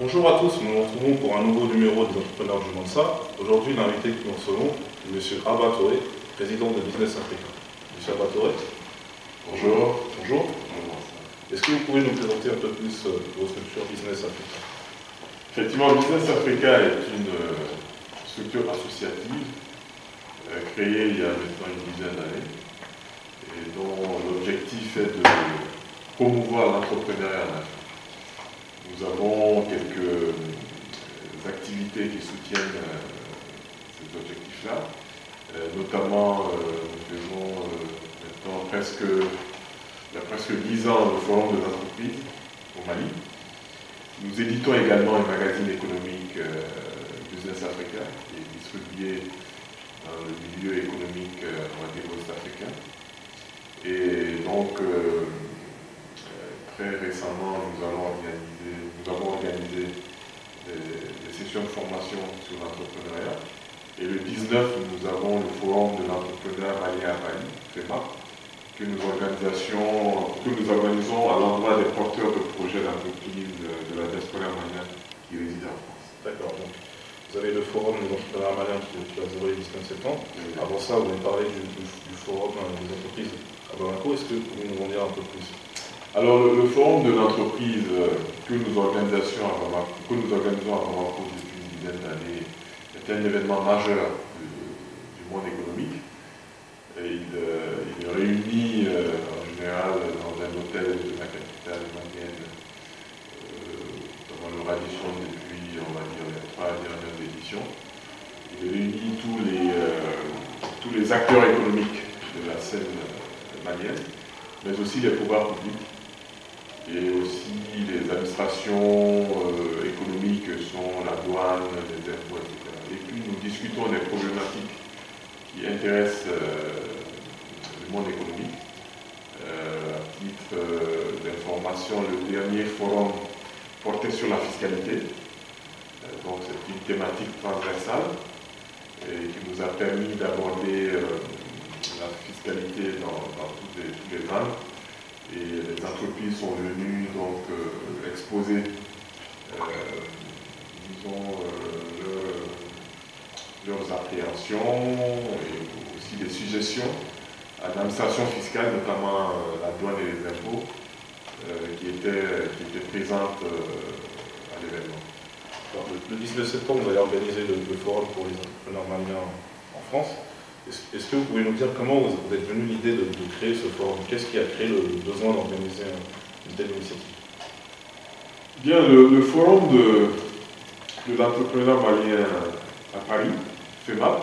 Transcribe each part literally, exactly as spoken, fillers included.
Bonjour à tous, nous nous retrouvons pour un nouveau numéro des Entrepreneurs du Mansa. Aujourd'hui, l'invité que nous recevons est M. Abba Touré, président de Business Africa. M. Abba Touré. Bonjour. Bonjour. Est-ce que vous pouvez nous présenter un peu plus vos structures Business Africa? Effectivement, Business Africa est une structure associative euh, créée il y a maintenant une dizaine d'années et dont l'objectif est de promouvoir l'entrepreneuriat en Afrique. Nous avons quelques activités qui soutiennent euh, ces objectifs-là. Euh, notamment, euh, nous faisons euh, maintenant presque, il y a presque dix ans le Forum de l'entreprise au Mali. Nous éditons également un magazine économique euh, Business Africa qui est distribué dans le milieu économique euh, on va dire ouest-africain. Et donc, euh, très récemment, nous, allons organiser, nous avons organisé des, des sessions de formation sur l'entrepreneuriat. Et le dix-neuf, nous avons le Forum de l'entrepreneuriat malien à Paris, FEMA, que nous, que nous organisons à l'endroit des porteurs de projets d'entreprise de la diaspora malienne qui résident en France. D'accord. Donc, vous avez le Forum des entrepreneurs maliens qui est à zéro et dix-neuf septembre. Oui. Avant ça, vous avez parlé du, du, du Forum des entreprises à Bamako. Est-ce que vous pouvez nous en dire un peu plus? Alors, le, le Forum de l'entreprise que nous organisons à Bamako, que nous organisons à Bamako depuis une dizaine d'années est un événement majeur du, du monde économique. Et il, euh, il réunit euh, en général dans un hôtel de la capitale malienne, euh, dans le Radisson depuis, on va dire, les trois dernières éditions. Il réunit tous les, euh, tous les acteurs économiques de la scène euh, malienne, mais aussi les pouvoirs publics et aussi les administrations euh, économiques que sont la douane, les impôts, et cetera. Et puis nous discutons des problématiques qui intéressent euh, le monde économique. Euh, à titre euh, d'information, le dernier forum portait sur la fiscalité. Euh, donc c'est une thématique transversale et qui nous a permis d'aborder euh, la fiscalité dans, dans tous les, tous les angles. Et les entreprises sont venues donc euh, exposer euh, disons, euh, leur, leurs appréhensions et aussi des suggestions à l'administration fiscale, notamment euh, la douane et les impôts, euh, qui, étaient, qui étaient présentes euh, à l'événement. Le, le dix-neuf septembre, vous allez organiser le, le forum pour les entrepreneurs maliens en France. Est-ce est-ce que vous pouvez nous dire comment vous, vous êtes venu l'idée de, de créer ce forum? Qu'est-ce qui a créé le, le besoin d'organiser une telle initiative? Bien, le, le forum de, de l'entrepreneur malien à Paris, FEMA,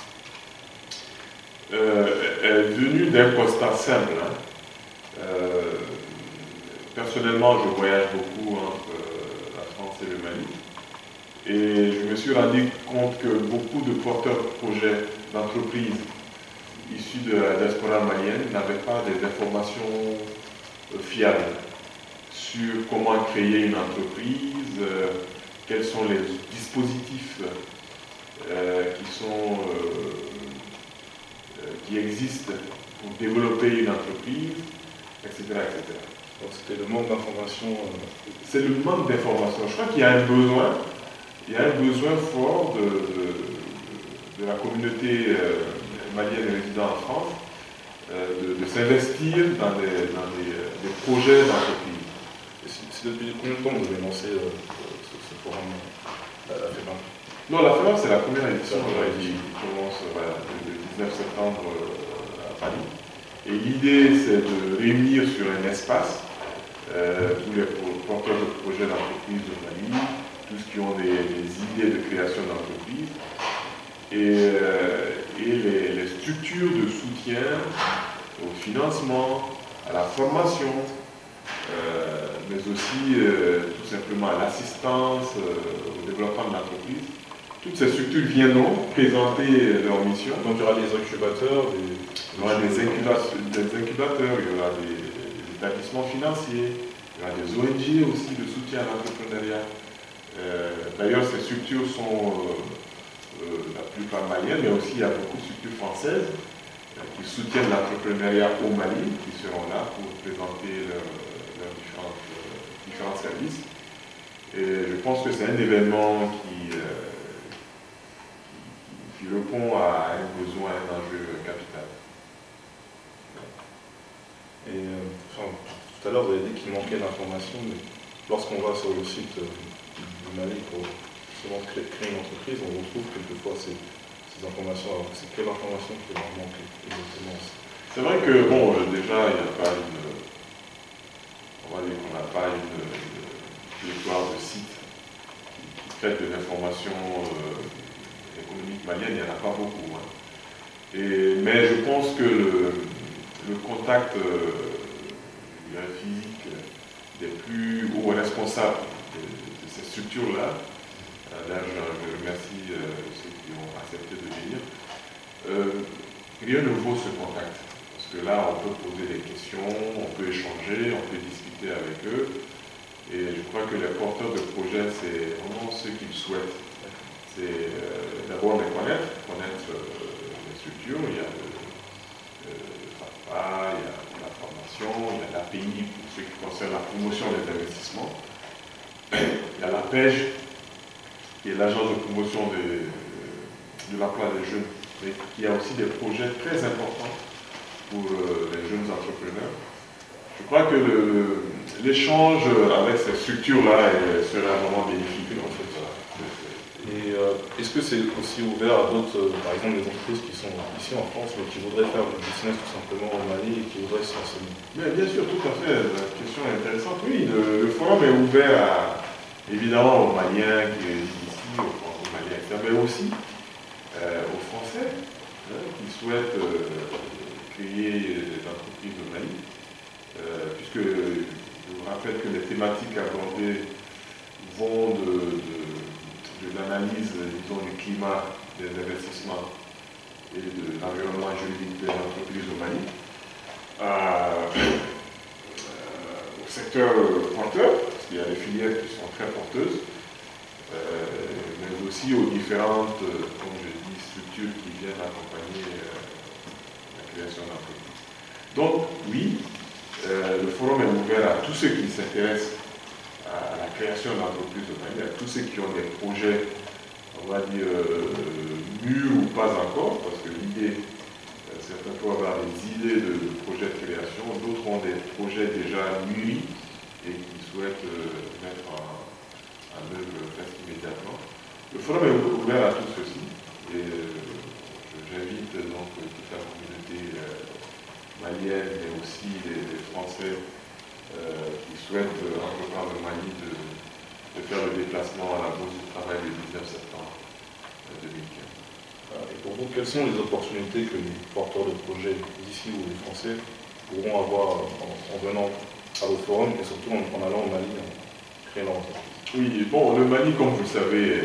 euh, est venu d'un constat simple. Hein. Euh, personnellement, je voyage beaucoup entre la France et le Mali. Et je me suis rendu compte que beaucoup de porteurs de projets d'entreprises issus de la diaspora malienne n'avaient pas des informations fiables sur comment créer une entreprise, euh, quels sont les dispositifs euh, qui, sont, euh, euh, qui existent pour développer une entreprise, et cetera et cetera. Donc c'était le manque d'informations. Euh... C'est le manque d'informations. Je crois qu'il y a un besoin. Il y a un besoin fort de, de, de la communauté euh, malienne résidant en France euh, de, de s'investir dans, des, dans des, des projets d'entreprise. C'est depuis combien de temps que vous avez lancé euh, ce, ce forum à la FEMA? Non, la FEMA, c'est la première édition qui, qui commence voilà, le dix-neuf septembre euh, à Paris. Et l'idée, c'est de réunir sur un espace euh, tous les porteurs de projets d'entreprise de Mali, tous qui ont des, des idées de création d'entreprise, et, euh, et les, les structures de soutien au financement, à la formation, euh, mais aussi euh, tout simplement à l'assistance, euh, au développement de l'entreprise. Toutes ces structures viendront présenter leur mission. Donc il y aura des incubateurs, des, il y aura des incubateurs, des incubateurs, il y aura des, des établissements financiers, il y aura des O N G aussi de soutien à l'entrepreneuriat. Euh, D'ailleurs, ces structures sont euh, euh, la plupart maliennes, mais aussi il y a beaucoup de structures françaises euh, qui soutiennent l'entrepreneuriat au Mali, qui seront là pour présenter leurs leur différents, euh, différents services. Et je pense que c'est un événement qui, euh, qui, qui répond à un besoin, un enjeu capital. Et euh, enfin, tout à l'heure, vous avez dit qu'il manquait d'informations, mais lorsqu'on va sur le site euh, du Mali pour justement créer, créer une entreprise, on retrouve quelquefois ces, ces informations. Alors, c'est quelle information qui leur manque exactement? C'est vrai que, bon, euh, déjà, il n'y a pas une. On va dire qu'on n'a pas une, une pléthore de sites qui, qui traitent de l'information euh, économique malienne, il n'y en a pas beaucoup. Hein. Et, mais je pense que le, le contact euh, physique des plus hauts responsables de, de ces structures-là, euh, là je, je remercie euh, ceux qui ont accepté de venir, euh, rien ne vaut ce contact. Parce que là, on peut poser des questions, on peut échanger, on peut discuter avec eux. Et je crois que les porteurs de projets, c'est vraiment ce qu'ils souhaitent. C'est euh, d'abord les connaître, connaître euh, les structures. Il y a le, le FAFA, il y a la formation, il y a l'A P I pour ce qui concerne la promotion des investissements. Il y a la P E J, qui est l'agence de promotion de, de l'emploi des jeunes, mais qui a aussi des projets très importants pour euh, les jeunes entrepreneurs. Je crois que l'échange avec ces structures-là sera vraiment bénéfique en fait. Et euh, est-ce que c'est aussi ouvert à d'autres, euh, par exemple des entreprises qui sont ici en France, mais qui voudraient faire du business tout simplement au Mali et qui voudraient se renseigner? Mais bien sûr, tout à fait, la question est intéressante. Oui, le, le forum est ouvert à, évidemment aux Maliens qui résident ici, aux, aux Maliens externes, mais aussi euh, aux Français hein, qui souhaitent euh, créer des entreprises au Mali. Euh, puisque je vous rappelle que les thématiques abordées vont de, de, de l'analyse, disons, du climat des investissements et de l'environnement juridique des entreprises au Mali, à, euh, au secteur porteur, parce qu'il y a des filières qui sont très porteuses, euh, mais aussi aux différentes, comme je dis, structures qui viennent accompagner euh, la création d'entreprises. Donc, oui, Euh, le forum est ouvert à tous ceux qui s'intéressent à la création d'entreprises au Mali, à tous ceux qui ont des projets, on va dire, euh, mûrs ou pas encore, parce que l'idée, euh, certains peuvent avoir des idées de, de projets de création, d'autres ont des projets déjà mûris et qui souhaitent euh, mettre en, en œuvre presque immédiatement. Le forum est ouvert à tout ceci et euh, j'invite donc toute la communauté euh, malienne, mais aussi les, les Français euh, qui souhaitent euh, entreprendre le Mali de, de faire le déplacement à la Bourse du Travail le dix-neuf septembre deux mille quinze. Et pour vous, quelles sont les opportunités que les porteurs de projets d'ici ou les Français pourront avoir en, en venant à vos forums et surtout en, en allant au Mali en créant leur entreprise? Oui, bon, le Mali, comme vous le savez,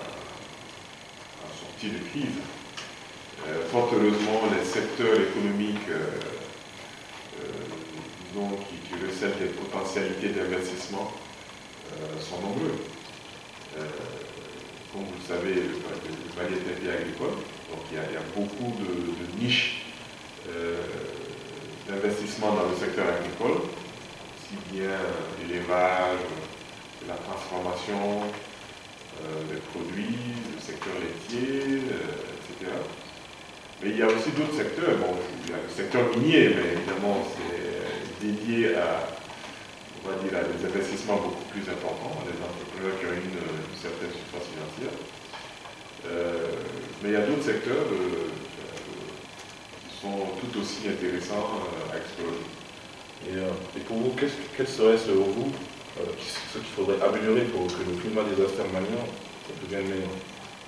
a sorti de crise. Euh, fort heureusement, les secteurs économiques euh, euh, disons, qui, qui recèlent des potentialités d'investissement euh, sont nombreux. Euh, comme vous le savez, le, le Mali est un pays agricole, donc il y a, il y a beaucoup de, de niches euh, d'investissement dans le secteur agricole, aussi bien l'élevage, la transformation euh, des produits, le secteur laitier, euh, et cetera. Mais il y a aussi d'autres secteurs. Bon, il y a le secteur minier, mais évidemment, c'est dédié à, on va dire, à des investissements beaucoup plus importants, à des entrepreneurs qui ont une, une certaine surface financière. Euh, mais il y a d'autres secteurs euh, euh, qui sont tout aussi intéressants euh, à explorer. Et, euh, et pour vous, quel serait, selon vous, euh, ce qu'il faudrait améliorer pour que le climat des affaires maliens devienne meilleur?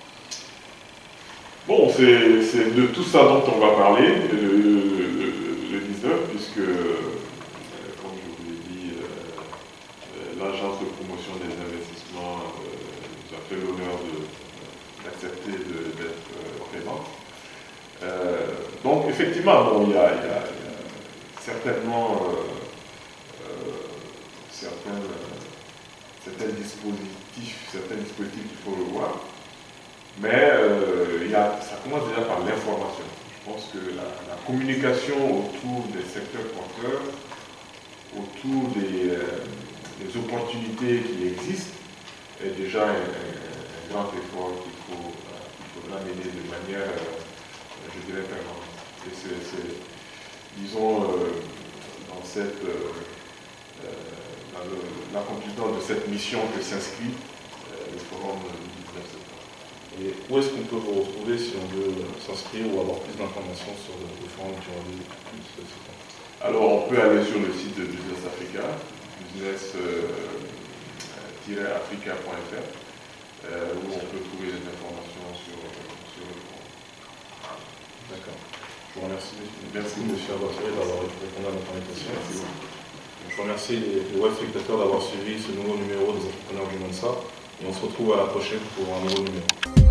Bon, c'est de tout ça dont on va parler le, le, le dix-neuf, puisque, euh, comme je vous l'ai dit, euh, l'agence de promotion des investissements euh, nous a fait l'honneur d'accepter d'être euh, présente. Euh, donc, effectivement, bon, il y a, il y a, il y a certainement euh, euh, certains, certains dispositifs, certains dispositifs qu'il faut revoir. Mais euh, il y a, ça commence déjà par l'information. Je pense que la, la communication autour des secteurs porteurs, autour des, euh, des opportunités qui existent, est déjà un, un, un grand effort qu'il faut, euh, qu'il faudra mener de manière, euh, je dirais, permanente. Et c'est, c'est, disons, euh, dans cette, euh, dans le, l'accomplissement de cette mission que s'inscrit euh, le forum du dix-neuf septembre. Et où est-ce qu'on peut vous retrouver si on veut s'inscrire ou avoir plus d'informations sur le, le forum qui aura lieu le dix-neuf septembre? Alors, on peut aller sur le site de Business Africa, business tiret africa point f r, euh, où on peut trouver des informations sur, sur le forum. D'accord. Je vous remercie. Merci, M. Abassiré, d'avoir répondu à notre invitation. Je remercie les, les web spectateurs d'avoir suivi ce nouveau numéro des entrepreneurs du Monsa. Et on se retrouve à la prochaine pour un nouveau numéro.